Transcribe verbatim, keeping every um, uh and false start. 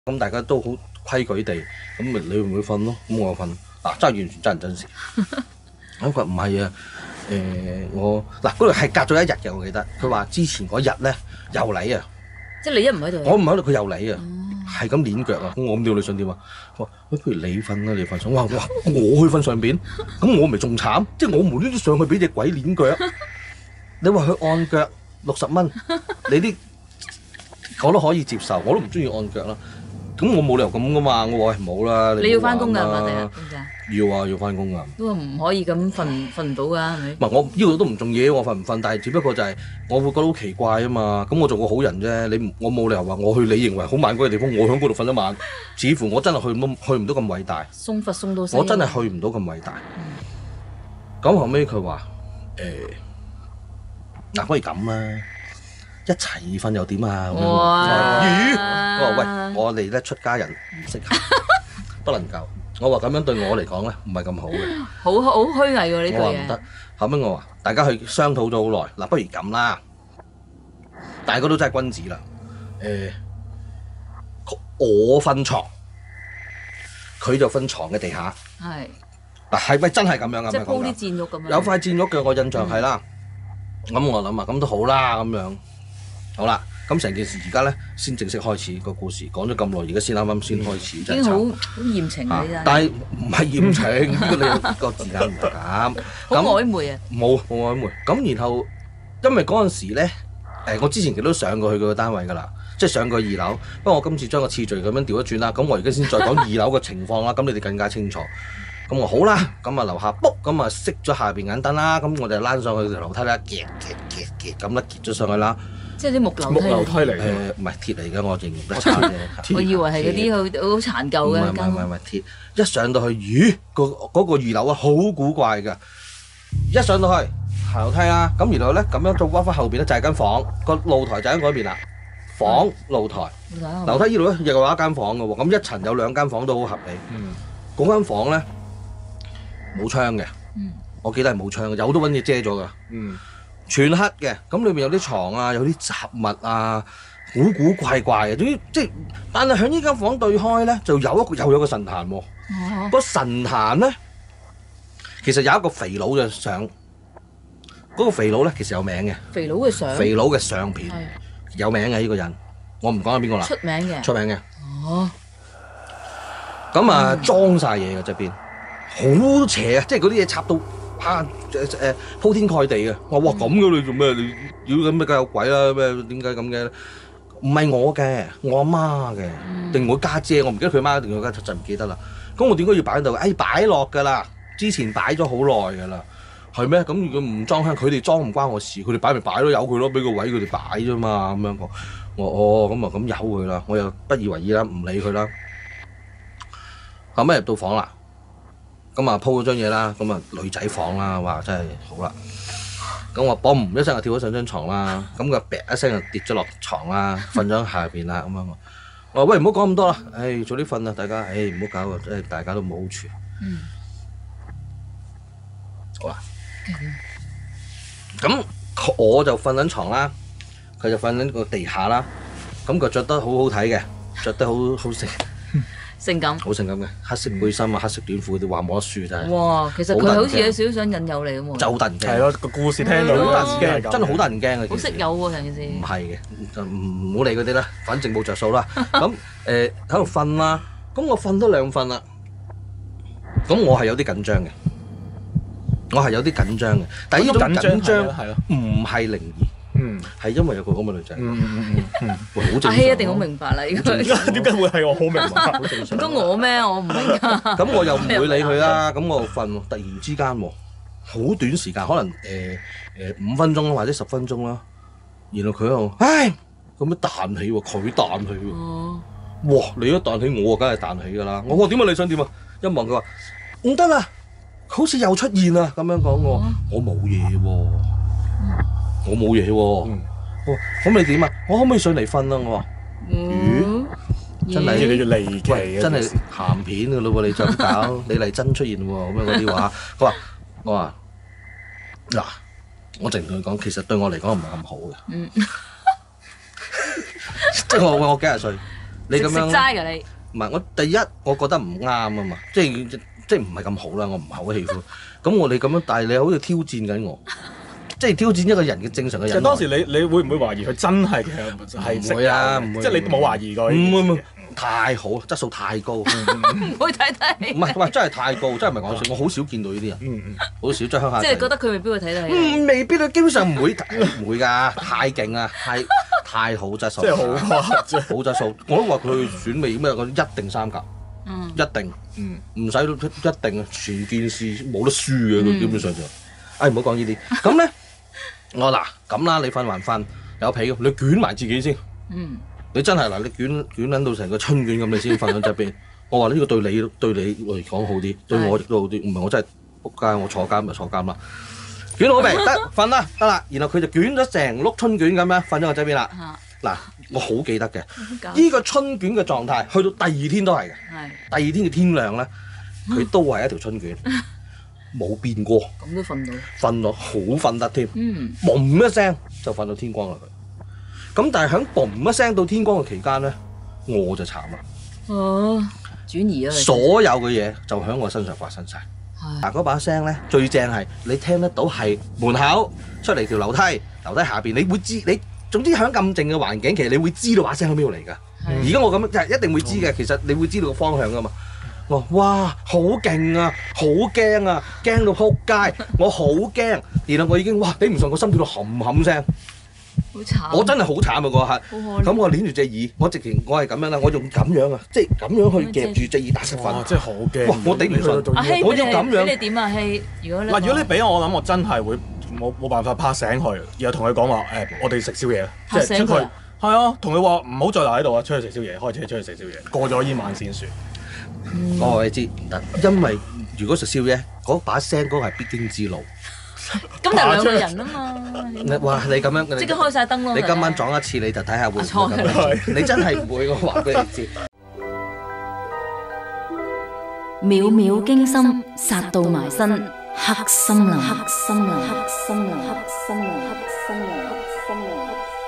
咁大家都好規矩地，咁咪你會唔會瞓咯？咁我瞓，嗱真係完全真人真事。咁佢話唔係啊，誒、我嗱嗰度係隔咗一日嘅，我記得。佢話之前嗰日咧又嚟啊， 即係你一唔喺度， 我唔喺度，佢又嚟啊，係咁攆腳啊。咁我咁屌你想點啊？佢話喂，不如你瞓啦，你瞓上。我話哇，我去瞓上邊，咁我咪仲慘，即係我無端端上去俾隻鬼攆腳。你話佢按腳六十蚊，你啲我都可以接受，我都唔中意按腳啦。咁我冇理由咁噶嘛，我話冇啦。 你要翻工㗎嘛？第日知唔知啊？ 要啊，要翻工啊。 都話唔可以咁瞓瞓唔到㗎，係咪？ 唔係我呢個都唔重要，我瞓唔瞓，但係只不過就係我會覺得好奇怪啊嘛。咁我做個好人啫，你我冇理由話我去你認為好猛嗰個地方，我喺嗰度瞓一晚，似乎我真係去唔去唔到咁偉大。 鬆佛鬆到西。 我真係去唔到咁偉大。咁、嗯、後尾佢話誒嗱，不如咁啦。一齊瞓又點啊？ 哇！ 咦？我話喂，我哋咧出家人唔適合，不能夠。我話咁樣對我嚟講咧，唔係咁好嘅。 好好虛偽喎呢句嘢。 我話唔得。後尾我話大家去商討咗好耐，嗱，不如咁啦。大家都真係君子啦。誒、我瞓床，佢就瞓床嘅地下。 係。 嗱係咪真係咁樣啊？ 即係鋪啲墊褥咁樣。 有塊墊褥嘅，我印象係啦。咁、嗯、我諗啊，咁都好啦，咁樣。好啦，咁成件事而家咧先正式開始個故事，講咗咁耐，而家先啱啱先開始， 已真係經好好豔情啊！呢但係唔係豔情，呢個你個字眼唔係咁。 好曖昧啊！ 冇冇曖昧。咁然後因為嗰陣時咧，誒我之前其實都上過去佢個單位㗎啦，即係上過二樓。不過我今次將個次序咁樣調一轉啦，咁我而家先再講二樓嘅情況啦，咁你哋更加清楚。咁我好啦，咁啊樓下卜，咁啊熄咗下邊眼燈啦，咁我哋躝上去條樓梯啦，夾夾夾夾咁啦，夾咗上去啦。 即係啲木樓梯。 木樓梯嚟嘅。 誒唔係鐵嚟嘅，我形容得差啫。 我以為係嗰啲好好殘舊嘅唔係唔係唔係鐵。一上到去，咦？個嗰個二樓啊，好古怪㗎。一上到去行樓梯啦，咁然後咧咁樣再彎翻後邊咧就係間房，個露台就喺嗰邊啦。房露台，樓梯呢度咧又有一間房嘅喎，咁一層有兩間房都好合理。 嗯。 嗰間房咧冇窗嘅，我記得係冇窗嘅，有好多揾嘢遮咗㗎。 嗯。 全黑嘅，咁裏面有啲床啊，有啲雜物啊，古古怪怪嘅。總之即係，但係喺呢間房對開咧，就有一個又有個神壇喎。哦。個神壇咧，其實有一個肥佬嘅相。嗰個肥佬咧，其實有名嘅。 肥佬嘅相。肥佬嘅相片。有名嘅呢個人，我唔講係邊個啦。 出名嘅。 出名嘅。 哦。 咁啊，裝晒嘢嘅側邊，好邪啊！即係嗰啲嘢插到。啊誒誒鋪天蓋地嘅，我話哇咁嘅你做咩？你如果咁咪梗有鬼啦咩？點解咁嘅？唔係我嘅，我阿媽嘅，定我家姐，我唔記得佢媽定佢家就唔記得啦。咁我點解要擺喺度？誒擺落㗎啦，之前擺咗好耐㗎啦，係咩？咁如果唔裝香，佢哋裝唔關我事，佢哋擺咪擺咯，由佢咯，俾個位佢哋擺啫嘛，咁樣講。我哦咁啊咁由佢啦，我又不以為意啦，唔理佢啦。後尾入到房啦。咁啊鋪咗張嘢啦，咁啊女仔房啦，哇真係好啦。咁我嘣一聲就跳咗上張床啦，咁佢啪一聲就跌咗落床啦，瞓咗下邊啦咁樣。我話喂唔好講咁多啦，誒早啲瞓啦大家，誒唔好搞啊，即係大家都冇好處。嗯。好啦。咁我就瞓緊床啦，佢就瞓緊個地下啦。咁佢着得好好睇嘅，着得好好性。 性感， 好性感嘅，黑色背心啊，黑色短褲，啲話冇得輸真係。 哇，其實佢好似有少少想引誘你咁喎。 就好得人驚。 係咯，個故事聽到好都得人驚，真係好得人驚嘅。 好識有喎成件事。 唔係嘅，就唔好理嗰啲啦，反正冇着數啦。咁誒喺度瞓啦，咁我瞓多兩瞓啦。咁我係有啲緊張嘅，我係有啲緊張嘅，但係呢種緊張唔係靈異。嗯，係因為有個咁嘅女仔。嗯嗯嗯嗯，會好正常。 阿希一定好明白啦，呢個。 點解會係我好明白？好正常。 唔通我咩？我唔明㗎。 咁我又唔會理佢啦。咁我瞓喎，突然之間喎，好短時間，可能誒誒五分鐘或者十分鐘啦。然後佢喺度，唉，咁樣彈起喎，佢彈起喎。哦。哇！你一彈起，我啊梗係彈起㗎啦。我話點啊？你想點啊？一望佢話唔得啦，好似又出現啦咁樣講我，我冇嘢喎。我冇嘢喎，我咁你點啊？我可唔可以上嚟瞓啊？我話，咦，真係越嚟越離奇， 真係鹹片㗎咯喎！你再咁搞，李麗珍出現喎，咁樣嗰啲話，佢話，我話，嗱，我淨同佢講，其實對我嚟講唔係咁好嘅，即係我我幾廿歲， 你咁食樣齋㗎你。 唔係我第一，我覺得唔啱啊嘛，即係即係唔係咁好啦，我唔係好喜歡。咁我哋咁樣，但係你好似挑戰緊我，即係挑戰一個人嘅正常嘅人。 其實當時你你會唔會懷疑佢真係其實係食唔會啊油嘅唔會即係你冇懷疑過呢件事嘅？ 唔會唔會太好，質素太高。唔唔會睇睇。 係喂，真係太高，真係唔係講笑。我好少見到呢啲人， 嗯嗯。 好少即係鄉下仔。 即係覺得佢未必會睇得起你。 嗯，未必佢基本上唔會唔會㗎，太勁啦，太太好質素， 即係好誇張。 好質素。我都話佢選美咩，我一定三甲， 嗯。 一定嗯。 唔使一定啊，全件事冇得輸嘅，佢基本上就，唉唔好講呢啲。咁咧，我嗱咁啦，你瞓還瞓有被，你捲埋自己先。 嗯。 你真係嗱，你捲捲撚到成個春卷咁，你先瞓喺側邊。我話呢個對你對你嚟講好啲，對我亦都好啲。唔係我真係仆街，我坐監就坐監啦。捲好未？得瞓啦，得啦。然後佢就捲咗成碌春卷咁樣瞓咗我側邊啦。嗱，我好記得嘅，呢個春卷嘅狀態，去到第二天都係嘅。 係。 第二天嘅天亮咧，佢都係一條春卷，冇變過。 咁都瞓到。 瞓到好瞓得添。 嗯。 嘣一聲就瞓到天光啦佢。咁但係喺嘣一聲到天光嘅期間咧，我就慘啦。 哦，轉移啊！ 所有嘅嘢就喺我身上發生晒。嗱，嗰把聲咧最正係你聽得到係門口出嚟條樓梯，樓梯下邊你會知你總之喺咁靜嘅環境，其實你會知道把聲喺邊度嚟㗎。而家我咁樣就一定會知嘅，其實你會知道個方向㗎嘛。我話哇好勁啊，好驚啊，驚到撲街，我好驚。然後我已經哇頂唔順個心跳到冚冚聲。 好慘！ 我真係好慘啊嗰刻，咁我捏住隻耳，我直情我係咁樣啦，我用咁樣啊，即係咁樣去夾住隻耳打實瞓。 真係好驚！ 哇！我頂唔順， 阿希， 我要咁樣。 你點啊希？如果你嗱，如果你俾我，我諗我真係會冇冇辦法拍醒佢，然後同佢講話誒，我哋食宵夜啦，即係即佢係啊，同佢話唔好再留喺度啊，出去食宵夜，開車出去食宵夜，過咗呢晚先算。 我話你知唔得，因為如果食宵夜，嗰把聲嗰個係必經之路。 咁就兩個人啊嘛！ 你哇！你咁樣即刻開晒燈咯！ 你今晚撞一次你就睇下會唔會錯咁樣？你真係唔會，我話俾你知。 秒秒驚心，殺到埋身，黑森林，黑森林，黑森林，黑森林，黑森林，黑森林。